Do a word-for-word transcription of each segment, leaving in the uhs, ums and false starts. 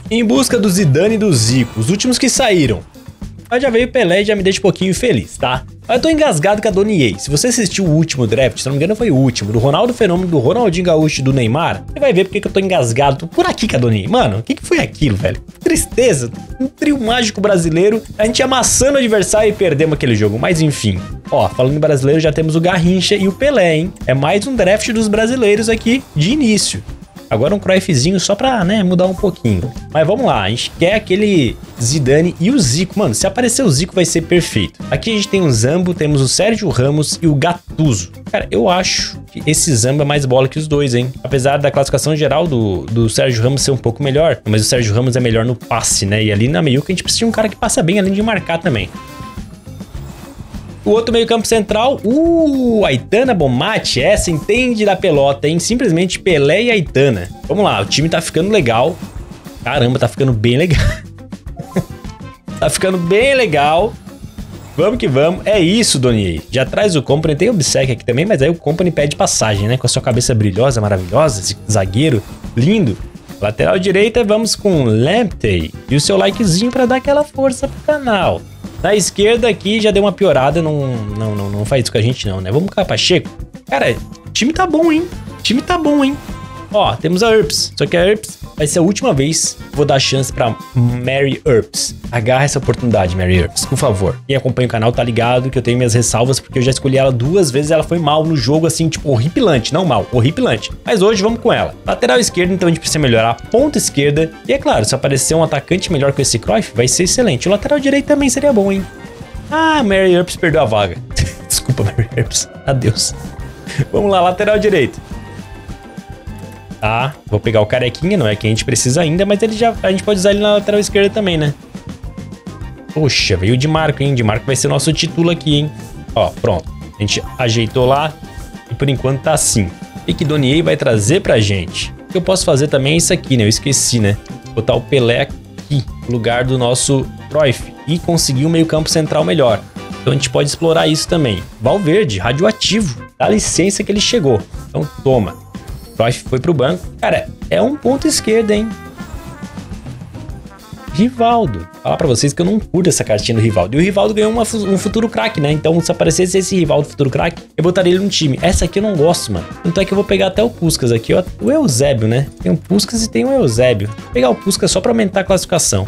Em busca do Zidane e do Zico, os últimos que saíram. Mas já veio o Pelé e já me deixa um pouquinho feliz, tá? Mas eu tô engasgado com a Donnie. Se você assistiu o último draft, se não me engano foi o último, do Ronaldo Fenômeno, do Ronaldinho Gaúcho e do Neymar, você vai ver porque que eu tô engasgado. Tô por aqui com a Donnie. Mano, o que que foi aquilo, velho? Tristeza. Um trio mágico brasileiro. A gente amassando o adversário e perdemos aquele jogo. Mas enfim. Ó, falando em brasileiro, já temos o Garrincha e o Pelé, hein? É mais um draft dos brasileiros aqui de início. Agora um Cruyffzinho só pra, né, mudar um pouquinho. Mas vamos lá, a gente quer aquele Zidane e o Zico. Mano, se aparecer o Zico vai ser perfeito. Aqui a gente tem o Zambo, temos o Sérgio Ramos e o Gattuso. Cara, eu acho que esse Zambo é mais bola que os dois, hein? Apesar da classificação geral do, do Sérgio Ramos ser um pouco melhor, mas o Sérgio Ramos é melhor no passe, né? E ali na meiuca a gente precisa de um cara que passa bem, além de marcar também. O outro meio campo central, uh, Aitana Bonmatí, essa entende da pelota, hein? Simplesmente Pelé e Aitana. Vamos lá, o time tá ficando legal. Caramba, tá ficando bem legal. Tá ficando bem legal. Vamos que vamos. É isso, Donnie. Já traz o Company, tem o Obsec aqui também, mas aí o Company pede passagem, né? Com a sua cabeça brilhosa, maravilhosa, esse zagueiro lindo. Lateral direita, vamos com Lamptey. E o seu likezinho pra dar aquela força pro canal. Na esquerda aqui já deu uma piorada, não, não, não, não faz isso com a gente não, né? Vamos cá, Pacheco. Cara, o time tá bom, hein? O time tá bom, hein? Ó, temos a Earps. Só que a Earps vai ser a última vez que vou dar chance pra Mary Earps. Agarra essa oportunidade, Mary Earps, por favor. Quem acompanha o canal tá ligado que eu tenho minhas ressalvas, porque eu já escolhi ela duas vezes e ela foi mal no jogo, assim, tipo, horripilante. Não mal, horripilante. Mas hoje vamos com ela. Lateral esquerda, então a gente precisa melhorar a ponta esquerda. E é claro, se aparecer um atacante melhor que esse Cruyff, vai ser excelente. O lateral direito também seria bom, hein? Ah, Mary Earps perdeu a vaga. Desculpa, Mary Earps. Adeus. Vamos lá, lateral direito. Tá, vou pegar o Carequinha, não é que a gente precisa ainda, mas ele já, a gente pode usar ele na lateral esquerda também, né? Poxa, veio o Di Marco, hein? Di Marco vai ser nosso título aqui, hein? Ó, pronto. A gente ajeitou lá e por enquanto tá assim. E que Donnie vai trazer pra gente. O que eu posso fazer também é isso aqui, né? Eu esqueci, né? Botar o Pelé aqui, no lugar do nosso Cruyff. E conseguir um meio campo central melhor. Então a gente pode explorar isso também. Valverde, radioativo. Dá licença que ele chegou. Então toma. Cruyff foi pro banco. Cara, é um ponto esquerdo, hein? Rivaldo. Falar pra vocês que eu não curto essa cartinha do Rivaldo. E o Rivaldo ganhou uma, um futuro craque, né? Então, se aparecesse esse Rivaldo futuro craque, eu botaria ele no time. Essa aqui eu não gosto, mano. Então é que eu vou pegar até o Puskás aqui, ó. O Eusébio, né? Tem o Puskás e tem o Eusébio. Vou pegar o Puskás só pra aumentar a classificação.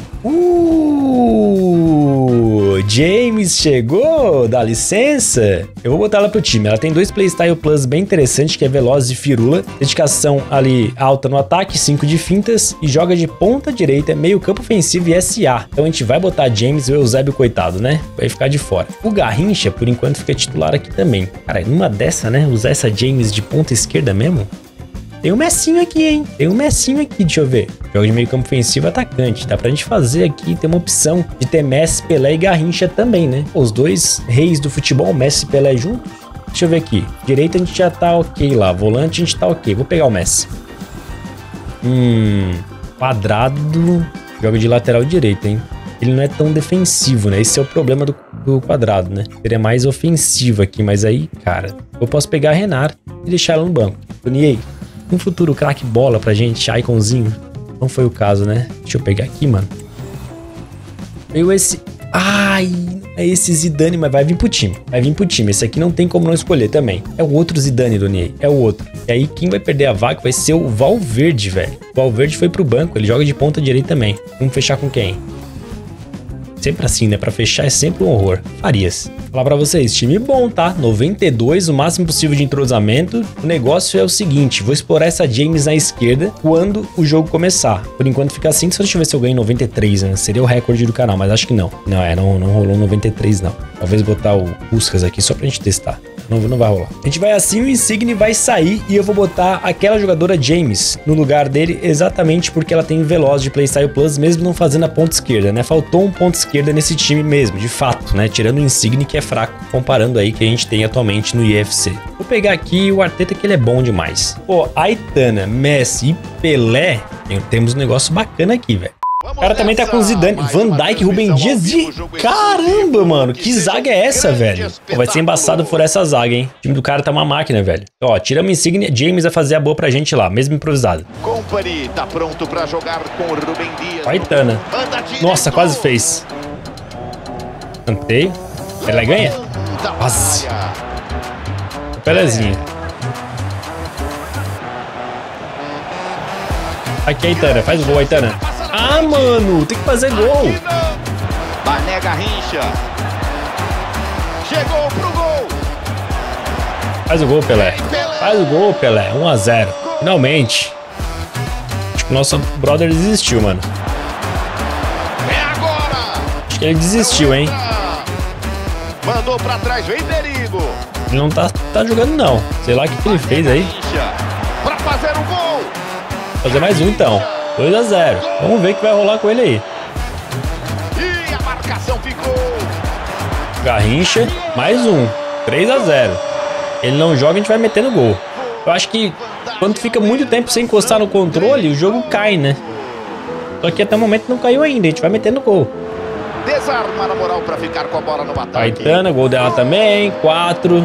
Uh, James chegou, dá licença. Eu vou botar ela pro time. Ela tem dois Playstyle Plus bem interessantes, que é Veloz e Firula. Dedicação ali alta no ataque, cinco de fintas. E joga de ponta direita, meio campo ofensivo e S A. Então a gente vai botar James e o Eusébio, coitado, né? Vai ficar de fora. O Garrincha, por enquanto, fica titular aqui também. Cara, numa dessa, né? Usar essa James de ponta esquerda mesmo? Tem um Messinho aqui, hein? Tem um Messinho aqui, deixa eu ver. Jogo de meio campo ofensivo atacante. Dá pra gente fazer aqui, ter uma opção de ter Messi, Pelé e Garrincha também, né? Os dois reis do futebol, Messi e Pelé juntos. Deixa eu ver aqui. Direita a gente já tá ok lá. Volante a gente tá ok. Vou pegar o Messi. Hum... Quadrado... Joga de lateral direito, hein? Ele não é tão defensivo, né? Esse é o problema do, do Quadrado, né? Seria mais ofensivo aqui, mas aí, cara... Eu posso pegar a Renato e deixar ela no banco. Donnie, um futuro craque bola pra gente, iconzinho. Não foi o caso, né? Deixa eu pegar aqui, mano. Veio esse... Ai, é esse Zidane, mas vai vir pro time. Vai vir pro time. Esse aqui não tem como não escolher também. É o outro Zidane, Donnie. É o outro. E aí, quem vai perder a vaga vai ser o Valverde, velho. O Valverde foi pro banco. Ele joga de ponta direita também. Vamos fechar com quem? Sempre assim, né? Pra fechar é sempre um horror. Farias. Vou falar pra vocês, time bom, tá? noventa e dois, o máximo possível de entrosamento. O negócio é o seguinte, vou explorar essa James na esquerda quando o jogo começar. Por enquanto fica assim, só deixa eu ver se eu ganho noventa e três, né? Seria o recorde do canal, mas acho que não. Não, é, não, não rolou noventa e três, não. Talvez botar o Puskás aqui só pra gente testar. Não, não vai rolar. A gente vai assim, o Insigne vai sair e eu vou botar aquela jogadora James no lugar dele exatamente porque ela tem Veloz de Playstyle Plus, mesmo não fazendo a ponta esquerda, né? Faltou um ponto esquerda nesse time mesmo, de fato, né? Tirando o Insigne, que é fraco, comparando aí que a gente tem atualmente no I F C. Vou pegar aqui o Arteta, que ele é bom demais. Pô, Aitana, Messi e Pelé, temos um negócio bacana aqui, velho. O cara também tá com Zidane, Van Dijk, Rubem Dias de... Caramba, mano, que zaga é essa, velho? Pô, vai ser embaçado por essa zaga, hein? O time do cara tá uma máquina, velho. Ó, tira uma insígnia, James vai fazer a boa pra gente lá, mesmo improvisado. Company tá pronto pra jogar com o Rubem Dias. Aitana. Nossa, quase fez. Cantei. Ela ganha? Quase. Pelezinho. Aqui, Aitana. Faz o gol, Aitana. Ah, mano. Tem que fazer gol. Mané Garrincha. Chegou pro gol. Faz o gol, Pelé. Faz o gol, Pelé. um a zero. Finalmente. Acho que o nosso brother desistiu, mano. É agora. Acho que ele desistiu, hein? Mandou pra trás, vem perigo. Ele não tá, tá jogando, não. Sei lá o que, que ele fez aí. Pra fazer o gol. Fazer mais um, então. dois a zero. Vamos ver o que vai rolar com ele aí. E a marcação ficou. Garrincha, mais um. três a zero. Ele não joga, a gente vai metendo gol. Eu acho que quando fica muito tempo sem encostar no controle, o jogo cai, né? Só que até o momento não caiu ainda. A gente vai metendo gol. Desarma na moral pra ficar com a bola no ataque. Aitana, gol dela também. quatro.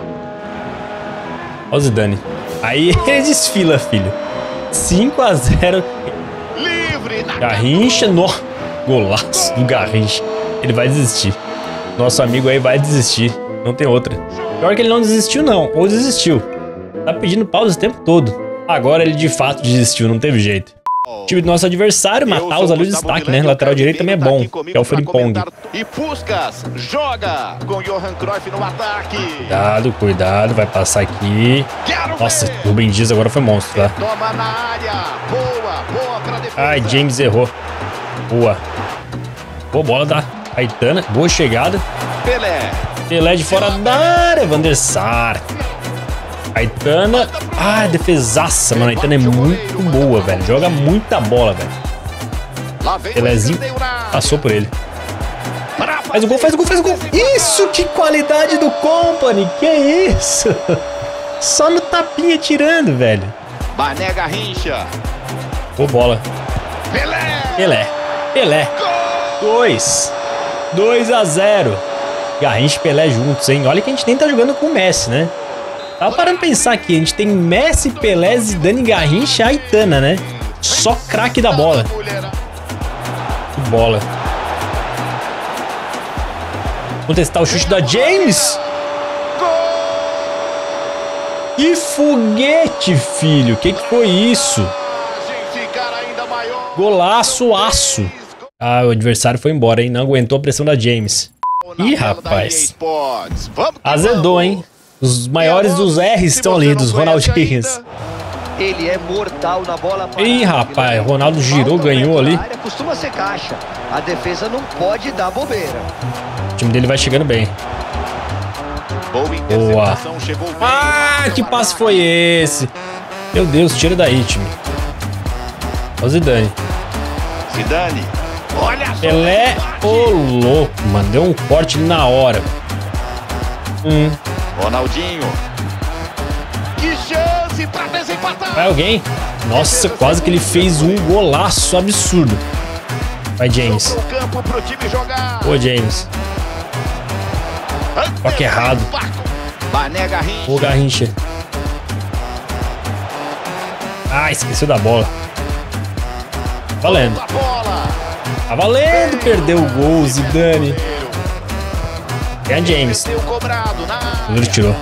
Olha o Zidane. Aí ele desfila, filho. cinco a zero. Livre na Garrincha, no golaço do Garrincha. Ele vai desistir. Nosso amigo aí vai desistir. Não tem outra. Pior que ele não desistiu, não. Ou desistiu. Tá pedindo pausa o tempo todo. Agora ele de fato desistiu, não teve jeito. O time do nosso adversário, Mataus ali o destaque, né? Lateral direito também é bom, que é o Frimpong. E Puskas joga com Johan Cruyff no ataque. Cuidado, cuidado, vai passar aqui. Nossa, o Rubem Dias agora foi monstro, tá? Toma na área. Boa, boa pra defesa. Ai, James errou. Boa. Boa bola da Aitana, boa chegada. Pelé. Pelé de fora da área, Van der Sar. Aitana, ah, defesaça, mano. A Aitana é muito boa, velho. Joga muita bola, velho. Pelézinho passou por ele. Faz o gol, faz o gol, faz o gol. Isso, que qualidade do Company. Que é isso? Só no tapinha tirando, velho. Mané Garrincha. Boa bola. Pelé. Pelé. Pelé. dois. dois a zero. Garrincha e Pelé juntos, hein? Olha que a gente nem tá jogando com o Messi, né? Tava parando pra pensar aqui, a gente tem Messi, Pelé, Zidane, Garrincha e Aitana, né? Só craque da bola. Que bola. Vamos testar o chute da James. Que foguete, filho. Que que foi isso? Golaço, aço. Ah, o adversário foi embora, hein? Não aguentou a pressão da James. Ih, rapaz. Azedou, hein? Os maiores dos R's estão ali, dos Ronaldinhos. Ele é mortal na bola. Ih, rapaz, Ronaldo girou, ganhou ali. Costuma ser caixa. A defesa não pode dar bobeira. O time dele vai chegando bem. Boa. Ah, que passe foi esse? Meu Deus, tira daí, time. Olha o Zidane. Zidane. Olha só. Pelé, ô louco, mano. Deu um corte ali na hora. Hum. Ronaldinho. Que chance pra desempatar. Vai alguém? Nossa, quase que ele fez um golaço absurdo. Vai, James. Ô, James. Toque errado. Ô, Garrincha. Ah, esqueceu da bola. Valendo. Tá valendo. Perdeu o gol, Zidane. É a James. O goleiro tirou.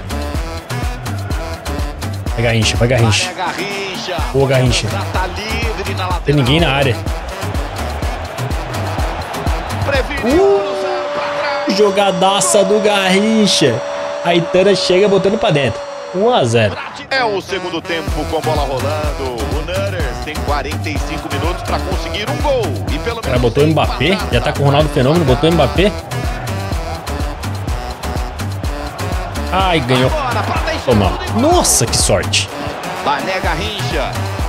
Vai, Garrincha. Vai, Garrincha. Ô, Garrincha. Tem ninguém na área. Uh, jogadaça do Garrincha. A Aitana chega botando pra dentro. um a zero. É o segundo tempo com bola rolando. O Nutters tem quarenta e cinco minutos pra conseguir um gol. E pelo menos. O cara botou o Mbappé. Já tá com o Ronaldo Fenômeno. Botou o Mbappé. Ai, ganhou. Toma. Nossa, que sorte. Mané Garrincha.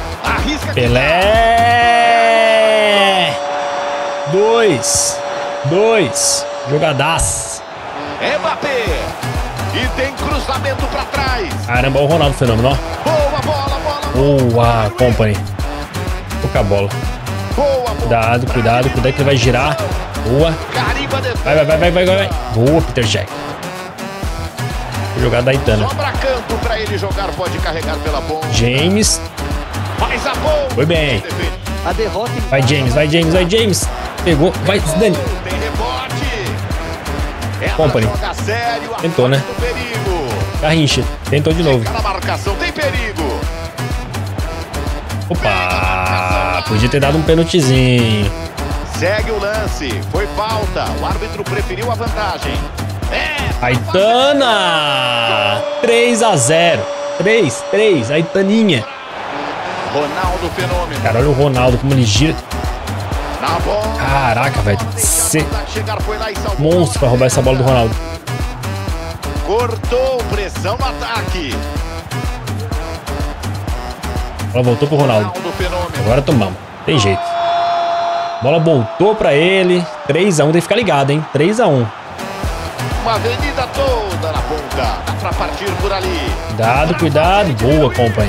Pelé. Dois. Dois. Jogadaço. Mbappé. E tem cruzamento pra trás. Caramba, o Ronaldo Fenômeno, ó. Boa bola, bola. Boa, Company. Pouca bola. Boa, Cuidado, cuidado, cuidado que ele vai girar. Boa. Carimba a defesa. Vai, vai, vai, vai, vai, vai. Boa, Peter Jack. Jogada da Aitana. Sobra campo pra ele jogar, pode carregar pela ponta. James. Faz a boa. Foi bem. A derrota em Vai, James, vai, James, vai, James. Pegou. Vai, Zidane. Tem rebote. Ela Company. joga sério, Tentou, né? afasta o perigo. Garrincha. Tentou de novo. Fica na marcação, tem perigo. Opa. Podia ter dado um pênaltizinho. Segue o lance, foi falta. O árbitro preferiu a vantagem. É, Aitana. três a zero. três, três. Aitaninha. Ronaldo Fenômeno. Cara, olha o Ronaldo como ele gira. Na bola. Caraca, velho. Cê... Chegar, foi lá e salvou. Monstro pra roubar essa bola do Ronaldo. Cortou, pressão no ataque. A bola voltou pro Ronaldo. Ronaldo Fenômeno. Agora tomamos. Tem jeito. A bola voltou pra ele. três a um. Tem que ficar ligado, hein? três a um. Uma avenida toda na ponta. Dá pra partir por ali. Cuidado, cuidado. Boa, companhia.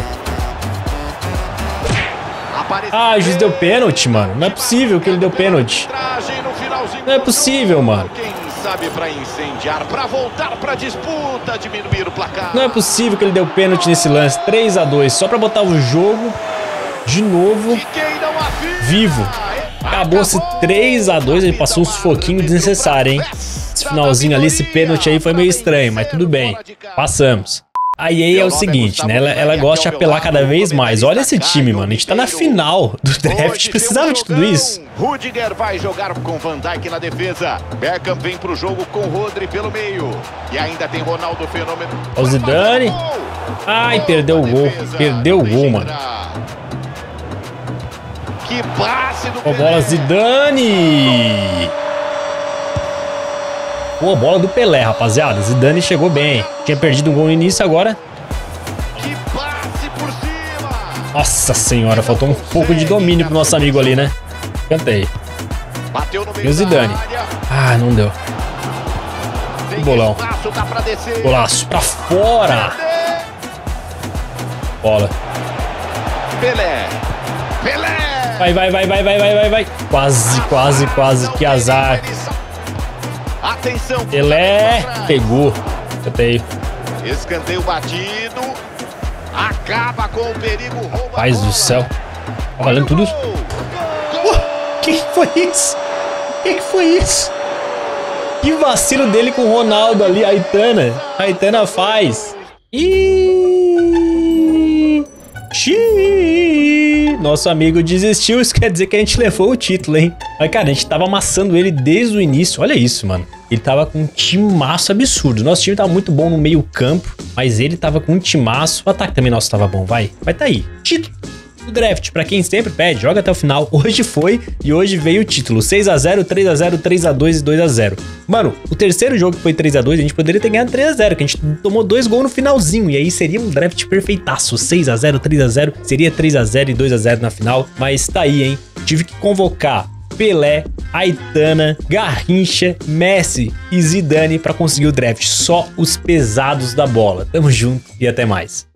Apareceu. Ah, o juiz deu pênalti, mano. Não é possível que ele deu pênalti. Não é possível, mano. Quem sabe pra incendiar, pra voltar pra disputa, diminuir o placar. Não é possível que ele deu pênalti nesse lance. três a dois. Só pra botar o jogo de novo E quem não avisa? vivo. Acabou-se três a dois. Ele passou um sufoquinho desnecessário, hein? Esse finalzinho ali, esse pênalti aí foi meio estranho, mas tudo bem. Passamos. A E A é o seguinte, né? Ela, ela gosta de apelar cada vez mais. Olha esse time, mano. A gente tá na final do draft. Precisava de tudo isso. Rudiger vai jogar com Van Dijk na defesa. Beckham vem pro jogo com Rodri pelo meio. E ainda tem Ronaldo Fenômeno. O Zidane. Ai, perdeu o gol. Perdeu o gol, mano. Que passe do Ó, bola Zidane. Boa bola do Pelé, rapaziada. Zidane chegou bem. Tinha perdido um gol no início, agora. Que passe por cima. Nossa senhora, faltou um pouco de domínio pro nosso amigo ali, né? Cantei. Bateu no meio E o Zidane. da área. Ah, não deu. Tem bolão. espaço, dá pra descer. Golaço pra fora. Bola. Pelé. Pelé. Vai, vai, vai, vai, vai, vai, vai, vai. Quase, quase, quase. Que azar. Atenção. Pelé. Pegou. Cantei. Escanteio batido. Acaba com o perigo. Rouba a Paz bola. do céu. Tá valendo tudo isso? Gol. Gol. Que que foi isso? Que que foi isso? Que vacilo dele com o Ronaldo ali, a Aitana. A Aitana faz. Ih! Xiii! Nosso amigo desistiu, isso quer dizer que a gente levou o título, hein? Mas, cara, a gente tava amassando ele desde o início. Olha isso, mano. Ele tava com um timaço absurdo. Nosso time tava muito bom no meio campo, mas ele tava com um timaço. O ataque também nosso tava bom, vai. Vai tá aí. Título do draft, pra quem sempre pede, joga até o final. Hoje foi e hoje veio o título. seis a zero, três a zero, três a dois e dois a zero. Mano, o terceiro jogo que foi três a dois, a gente poderia ter ganhado três a zero, que a gente tomou dois gols no finalzinho. E aí seria um draft perfeitaço. seis a zero, três a zero, seria três a zero e dois a zero na final. Mas tá aí, hein? Tive que convocar Pelé, Aitana, Garrincha, Messi e Zidane pra conseguir o draft. Só os pesados da bola. Tamo junto e até mais.